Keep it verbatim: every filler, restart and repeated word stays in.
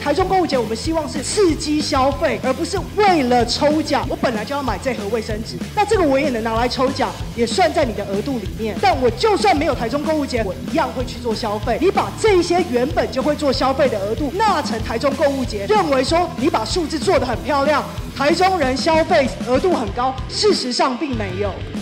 台中购物节我们希望是刺激消费，而不是为了抽奖。我本来就要买这盒卫生纸，那这个我也能拿来抽奖，也算在你的额度里面。但我就算没有台中购物节，我一样会去做消费。你把这些原本就会做消费的额度纳成台中购物节，认为说你把数字做得很漂亮，台中人消费额度很高，事实上并没有。